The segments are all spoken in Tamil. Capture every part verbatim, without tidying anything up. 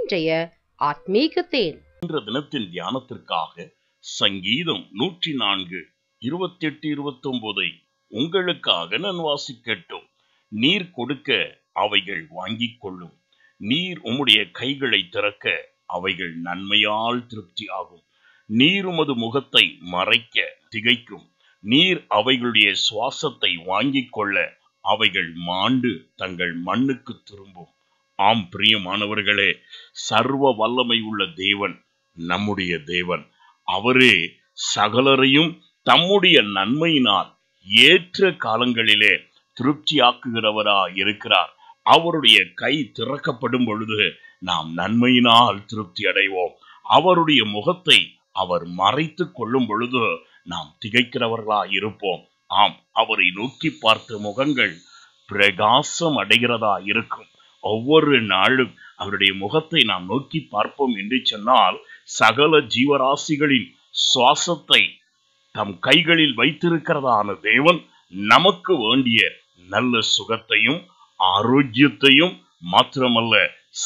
இன்றைய ஆத்மீக தேன். இன்ற தினத்தின் தியானத்திற்காக சங்கீதம் நூற்றி நான்கு இருபத்தி எட்டு இருபத்தி ஒன்பதை உங்களுக்காக நான் வாசிக்கட்டும். நீர் கொடுக்க அவைகள் வாங்கிக் கொள்ளும், நீர் உம்முடைய கைகளை திறக்க அவைகள் நன்மையால் திருப்தி ஆகும். நீர் உமது முகத்தை மறைக்க திகைக்கும், நீர் அவைகளுடைய சுவாசத்தை வாங்கிக் கொள்ள அவைகள் மாண்டு தங்கள் மண்ணுக்கு திரும்பும். ஆம் பிரியமானவர்களே, சர்வ வல்லமை உள்ள தேவன் நம்முடைய தேவன். அவரே சகலரையும் தம்முடைய நன்மையினால் ஏற்ற காலங்களிலே திருப்தியாக்குகிறவரா இருக்கிறார். அவருடைய கை திறக்கப்படும் பொழுது நாம் நன்மையினால் திருப்தி அடைவோம். அவருடைய முகத்தை அவர் மறைத்து கொள்ளும் பொழுது நாம் திகைக்கிறவர்களா இருப்போம். ஆம், அவரை நோக்கி பார்த்த முகங்கள் பிரகாசம் அடைகிறதா இருக்கும். ஒவ்வொரு நாளும் அவருடைய முகத்தை நாம் நோக்கி பார்ப்போம் என்று சொன்னால், சகல ஜீவராசிகளின் சுவாசத்தை தம் கைகளில் வைத்திருக்கிறதான தேவன் நமக்கு வேண்டிய நல்ல சுகத்தையும் ஆரோக்கியத்தையும் மாத்திரமல்ல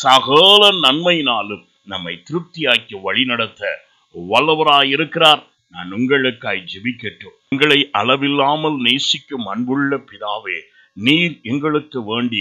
சகல நன்மையினாலும் நம்மை திருப்தியாக்கி வழிநடத்த வல்லவராயிருக்கிறார். நான் உங்களுக்காய் ஜெபிக்கட்டும். உங்களை அளவில்லாமல் நேசிக்கும் அன்புள்ள பிதாவே, நீர் எங்களுக்கு வேண்டிய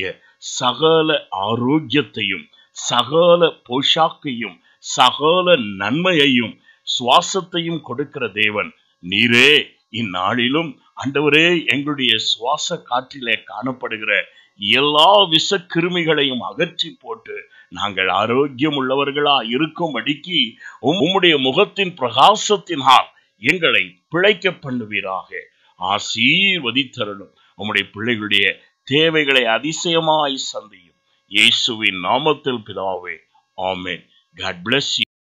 சகல ஆரோக்கியத்தையும் சகல போஷாக்கையும் சகல நன்மையையும் சுவாசத்தையும் கொடுக்கிற தேவன் நீரே. இந்நாளிலும் ஆண்டவரே, எங்களுடைய சுவாச காற்றிலே காணப்படுகிற எல்லா விஷ கிருமிகளையும் அகற்றி போட்டு நாங்கள் ஆரோக்கியம் உள்ளவர்களா இருக்கும்படிக்கு உம்முடைய முகத்தின் பிரகாசத்தினால் எங்களை பிழைக்க பண்ணுவீராக. ஆசீர்வதித்தருளும். உம்முடைய பிள்ளைகளுடைய தேவைகளை அதிசயமாய் சந்தியும். இயேசுவின் நாமத்தில் பிதாவே, ஆமென். God bless you.